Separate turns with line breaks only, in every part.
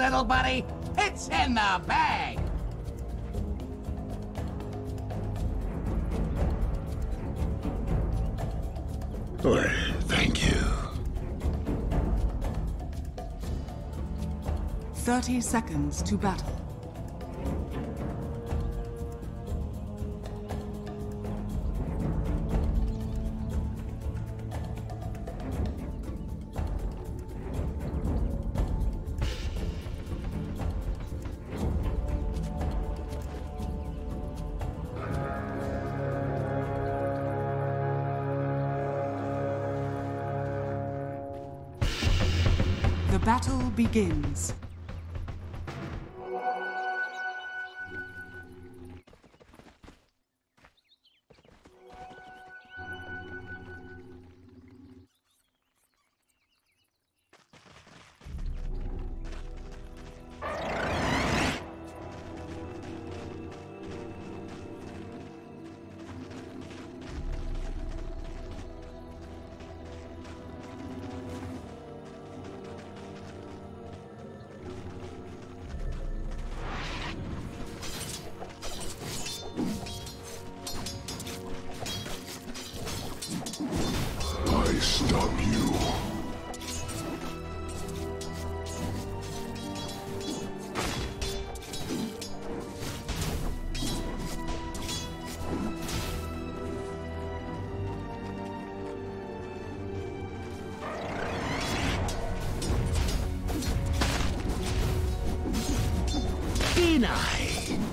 little buddy. It's in the bag.
Why, thank you.
30 seconds to battle. The battle begins.
I stop you.
Deny.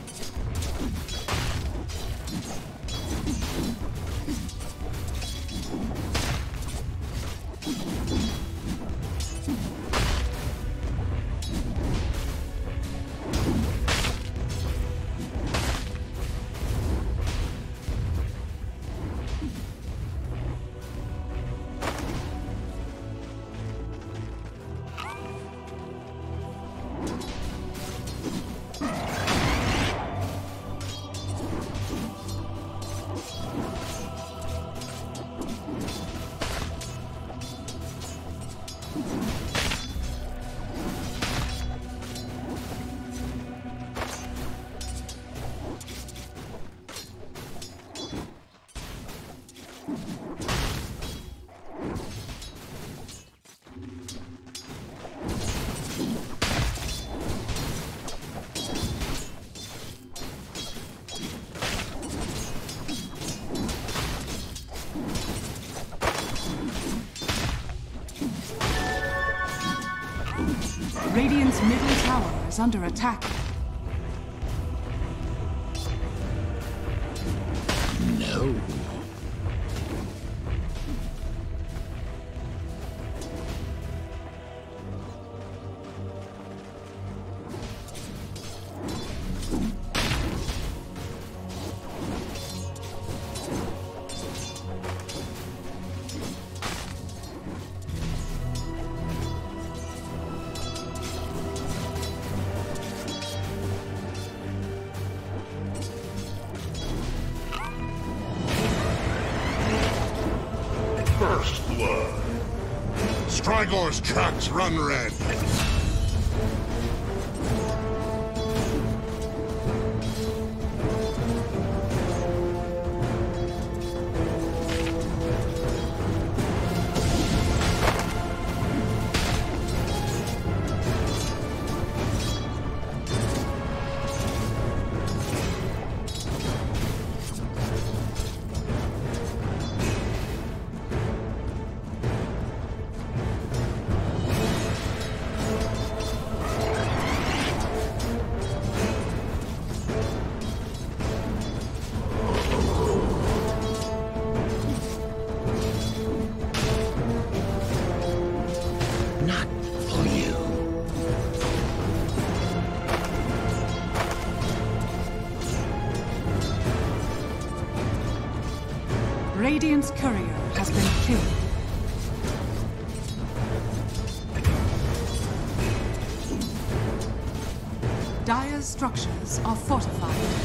Radiant's middle tower is under attack.
No.
First blood. Strygor's tracks run red.
Not for you.
Radiant's courier has been killed. Dire's structures are fortified.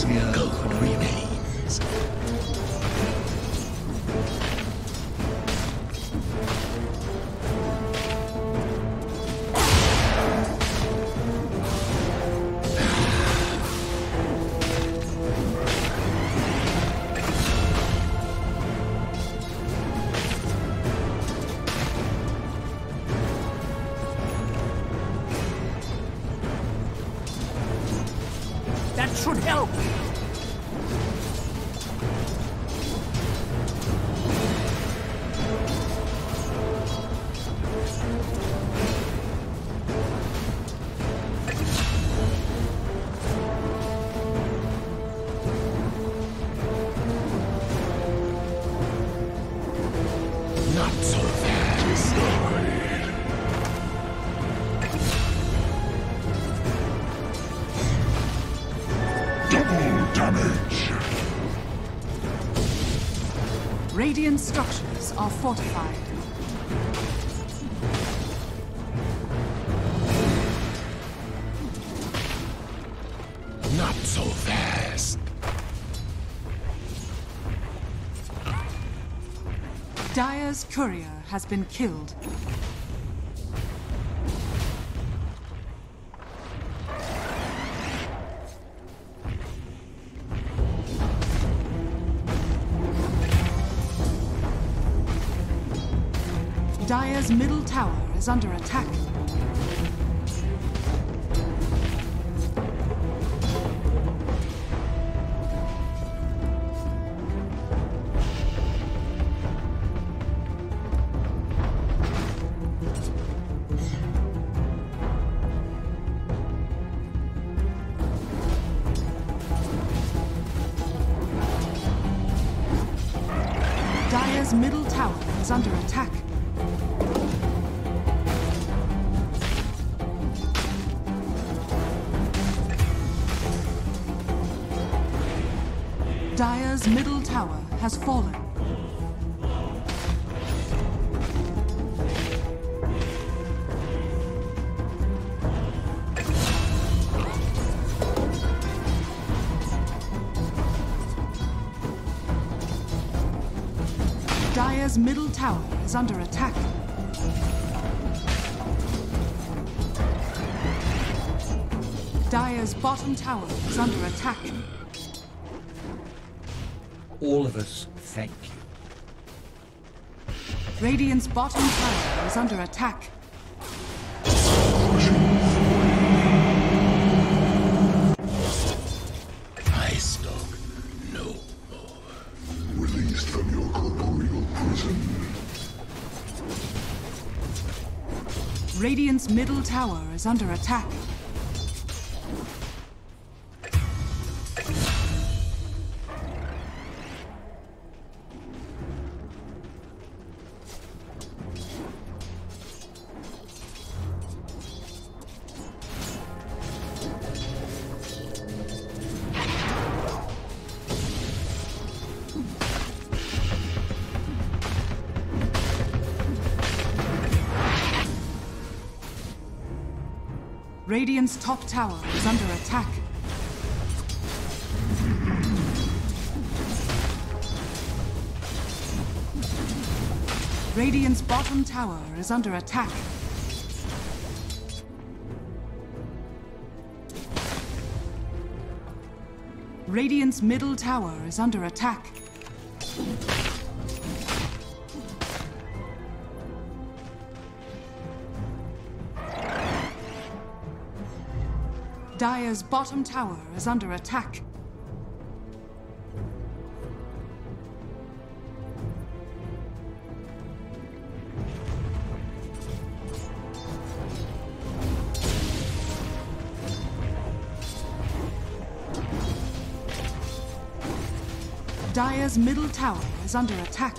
gold remains. That should help. Not so fast.
Double damage.
Radiant structures are fortified.
Not so fast.
Dire's courier has been killed. Dire's middle tower is under attack. Dire's middle tower is under attack. Dire's middle tower has fallen. Dire's middle tower is under attack. Dire's bottom tower is under attack.
All of us thank you.
Radiant's bottom tower is under attack.
I stalk no more.
Released from your corporeal prison.
Radiant's middle tower is under attack. Radiant's top tower is under attack. Radiant's bottom tower is under attack. Radiant's middle tower is under attack. Dire's bottom tower is under attack. Dire's middle tower is under attack.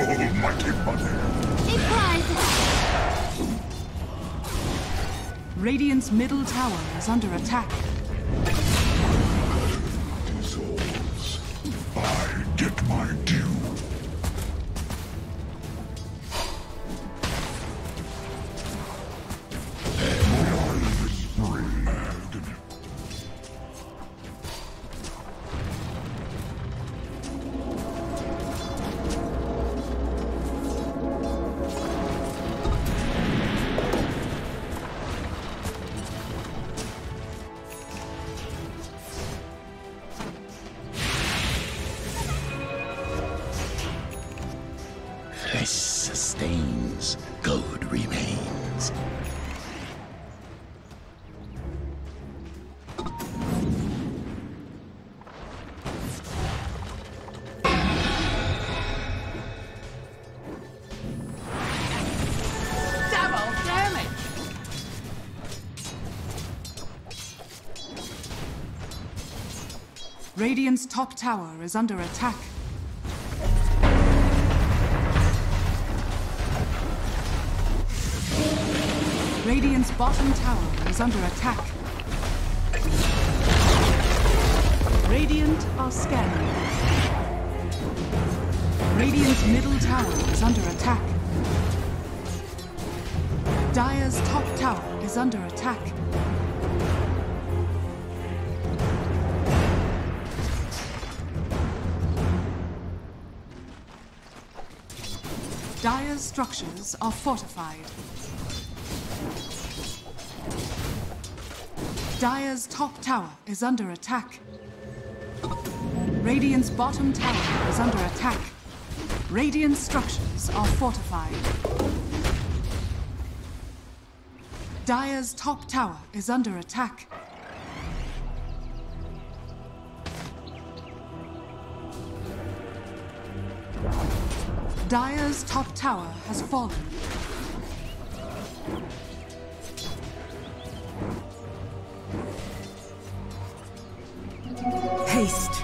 Almighty money.
Radiant's middle tower is under attack.
Dissolves. I get my due.
Flesh sustains, gold remains.
Double damage! Radiant's top tower is under attack. Radiant's bottom tower is under attack. Radiant are scanning. Radiant's middle tower is under attack. Dire's top tower is under attack. Dire's structures are fortified. Dire's top tower is under attack. Radiant's bottom tower is under attack. Radiant structures are fortified. Dire's top tower is under attack. Dire's top tower has fallen.
Haste.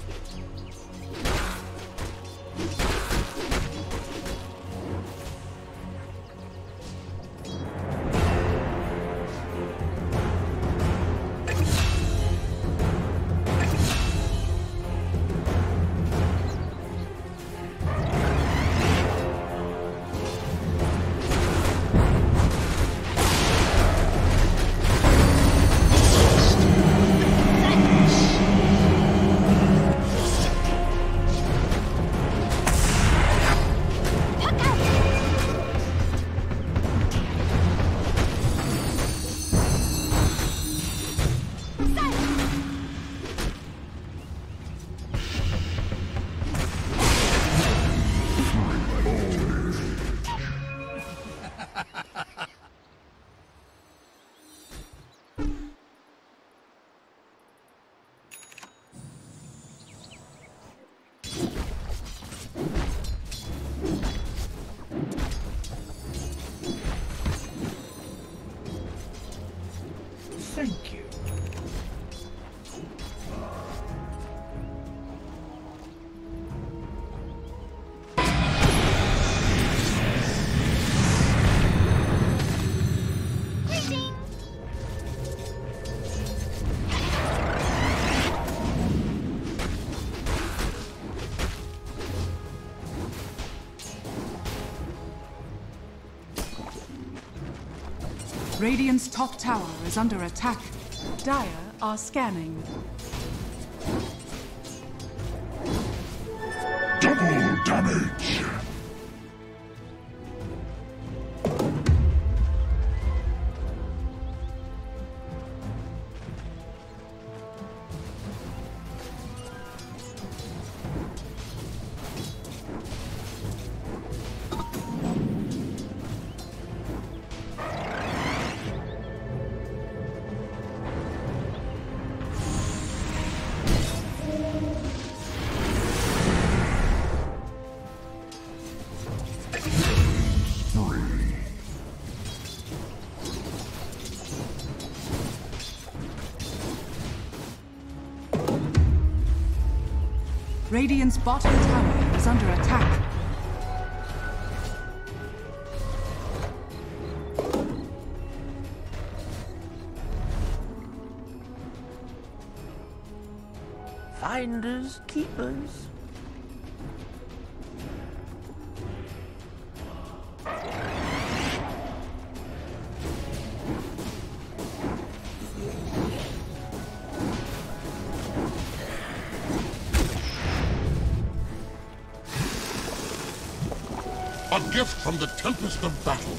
Thank you.
Radiant's top tower is under attack. Dire are scanning.
Double damage.
Radiant's bottom tower is under attack.
finders, keepers.
A gift from the Tempest of Battle.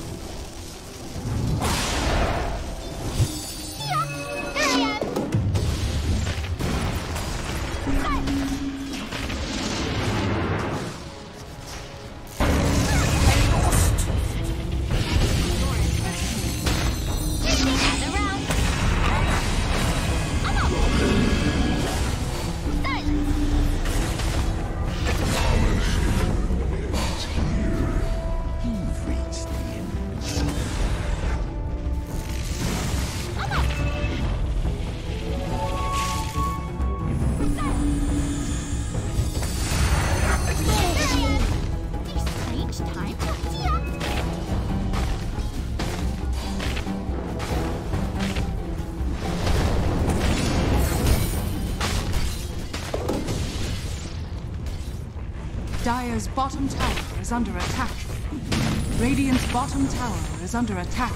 Dire's bottom tower is under attack. Radiant's bottom tower is under attack.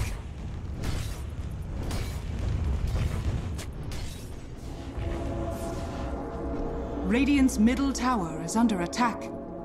Radiant's middle tower is under attack.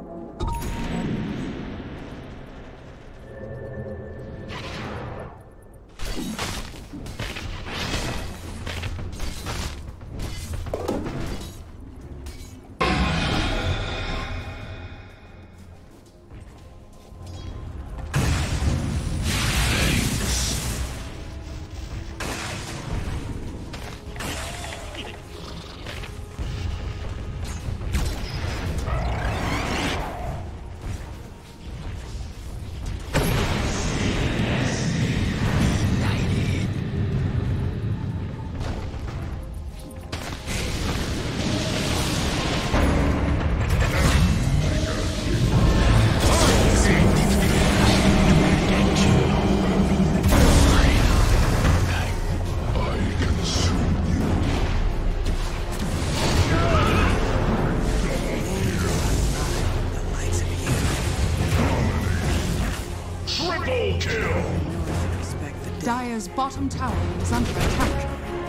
Dire's bottom tower is under attack.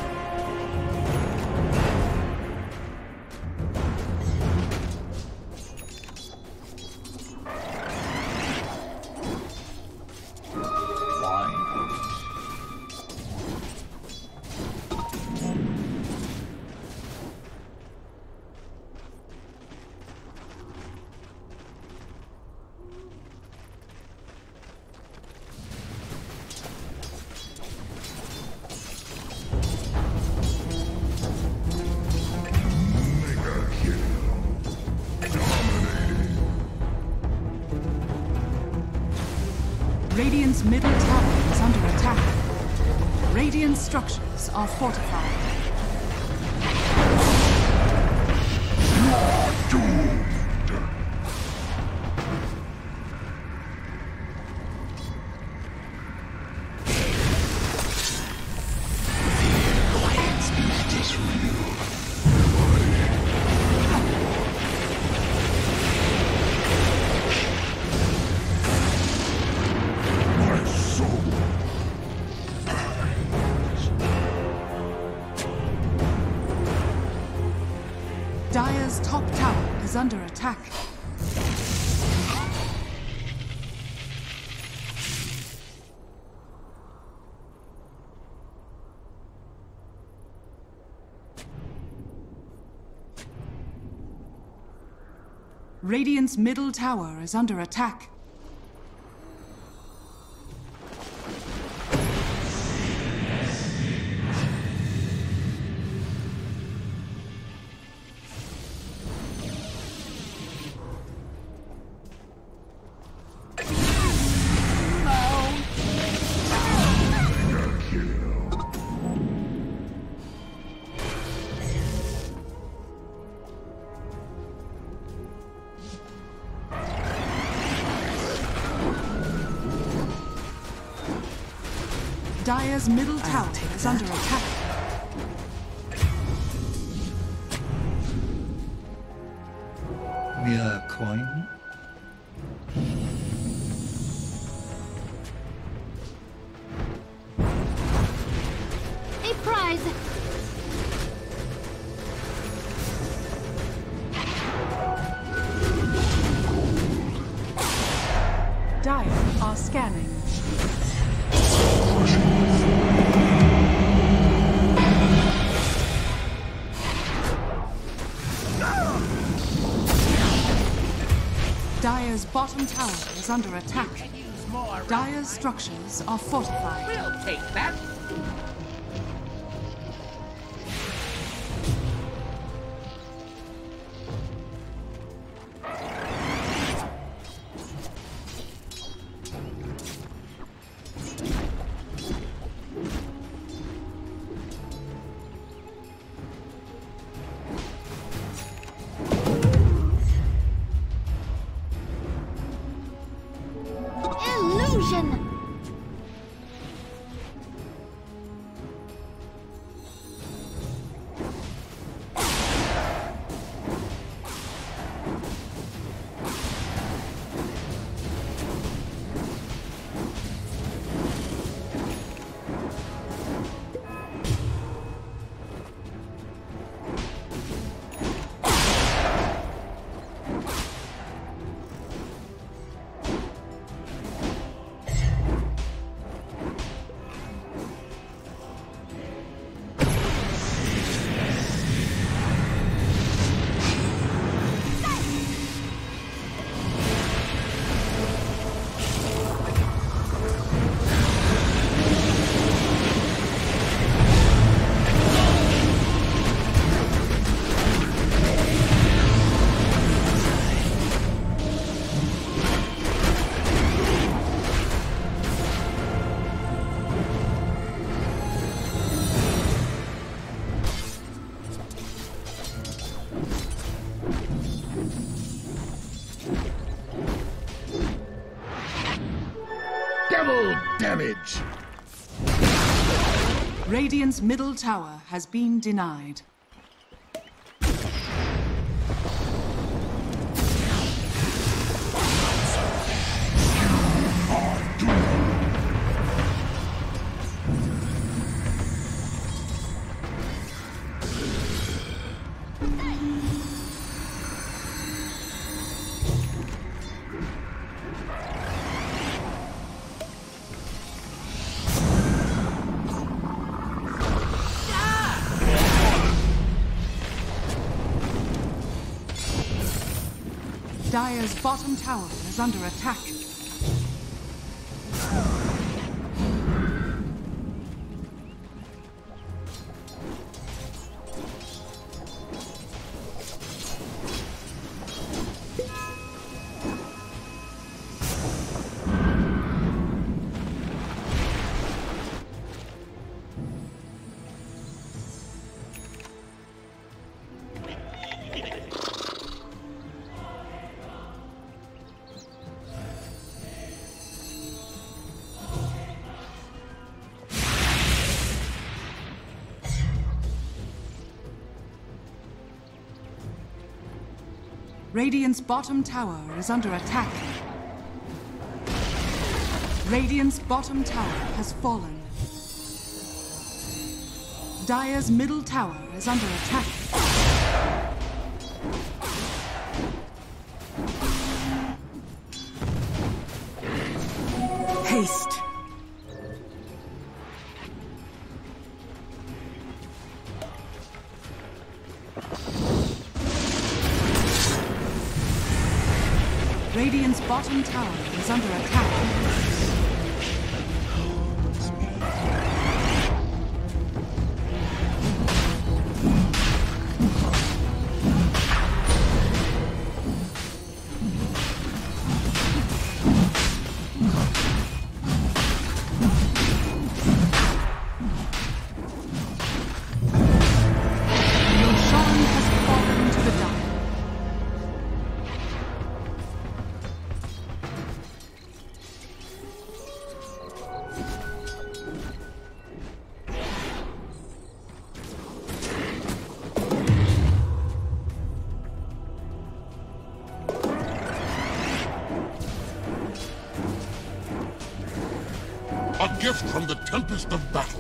Radiant's middle tower is under attack. Radiant structures are fortified. Dire's top tower is under attack. Radiant's middle tower is under attack. Dire's middle tower is under attack. Dire are scanning. Dire's bottom tower is under attack. Dire's structures are fortified.
We'll take that.
Illusion!
Double damage!
Radiant's middle tower has been denied. Dire's bottom tower is under attack. Radiant's bottom tower is under attack. Radiant's bottom tower has fallen. Dire's middle tower is under attack. Haste. Radiant's bottom tower is under attack. Roshan has fallen to the Dire.
A gift from the Tempest of Battle.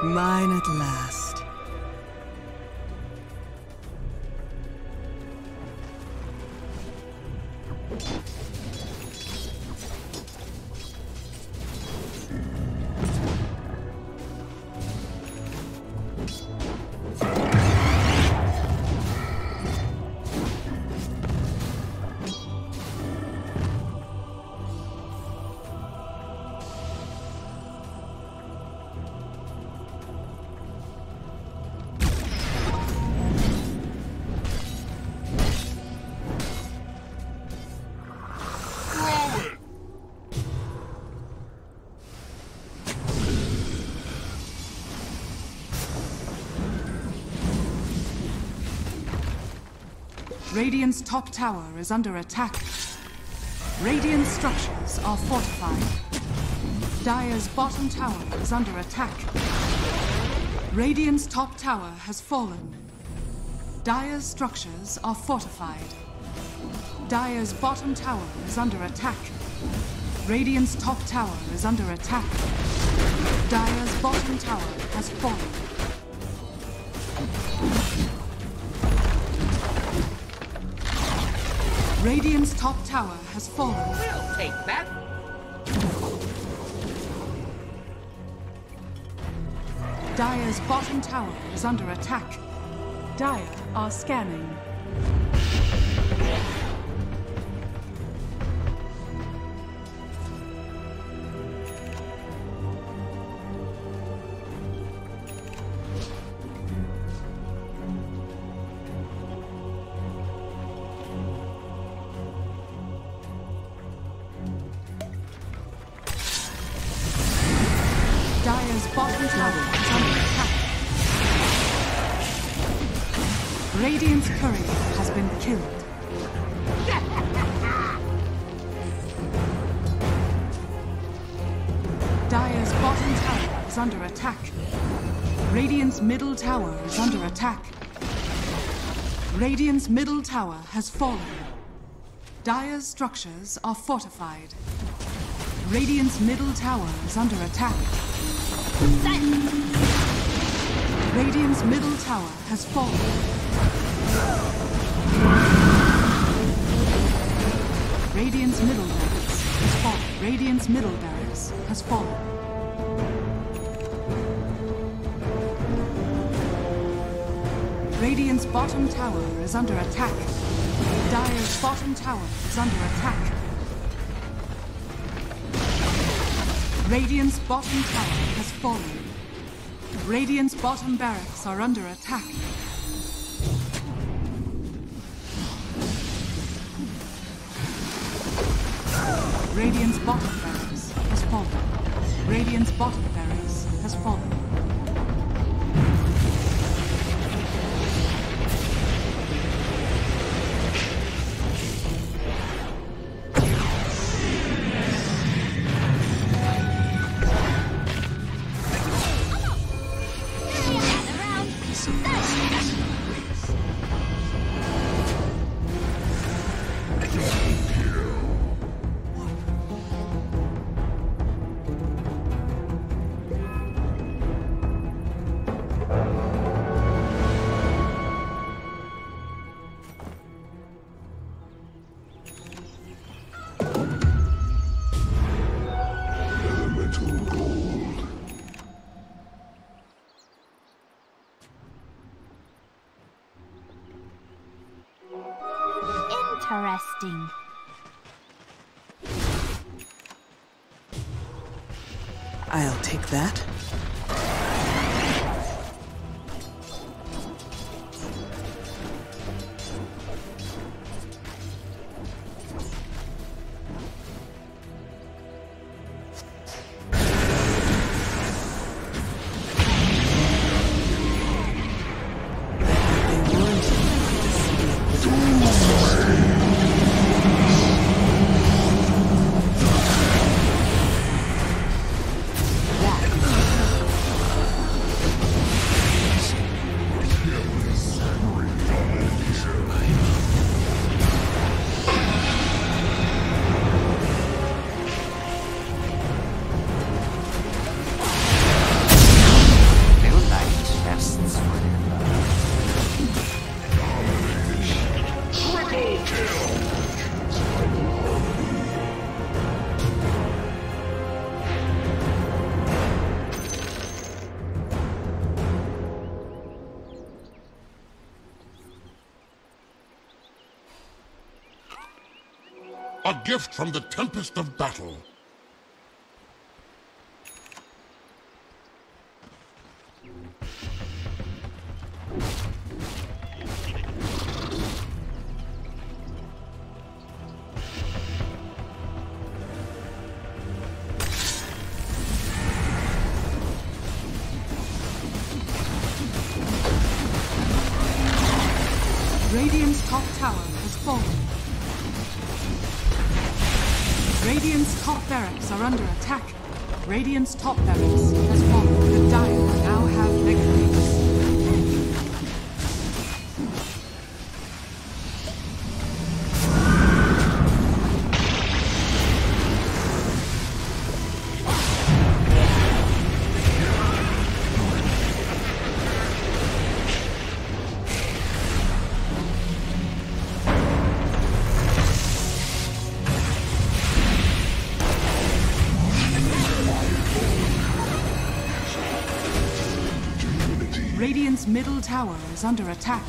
Mine at last.
Radiant's top tower is under attack. Radiant structures are fortified. Dire's bottom tower is under attack. Radiant's top tower has fallen. Dire's structures are fortified. Dire's bottom tower is under attack. Radiant's top tower is under attack. Dire's bottom tower has fallen. Radiant's top tower has fallen.
We'll take that.
Dire's bottom tower is under attack. Dire are scanning. Dire's bottom tower is under attack. Radiant's courier has been killed. Dire's bottom tower is under attack. Radiant's middle tower is under attack. Radiant's middle tower has fallen. Dire's structures are fortified. Radiant's middle tower is under attack. Radiant's middle tower has fallen. Radiant's middle barracks has fallen. Radiant's middle barracks has fallen. Radiant's bottom tower is under attack. Dire's bottom tower is under attack. Radiant's bottom tower has fallen. Radiant's bottom barracks are under attack. Radiant's bottom barracks has fallen. Radiant's bottom barracks has fallen.
Interesting.
I'll take that.
Yeah.
A gift from the Tempest of Battle.
Radiant's top tower has fallen. Radiant's top barracks are under attack. Radiant's top barracks has fallen. The Dire now have mega creeps. Radiant's middle tower is under attack.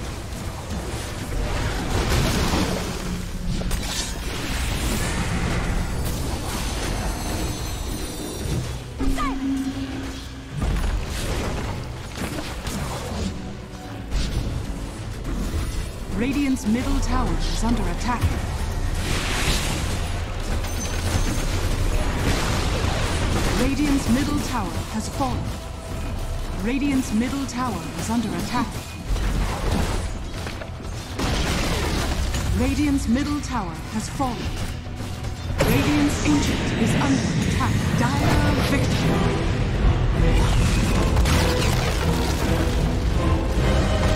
Radiant's middle tower is under attack. Radiant's middle tower has fallen. Radiant's middle tower is under attack. Radiant's middle tower has fallen. Radiant's ancient is under attack. Dire victory.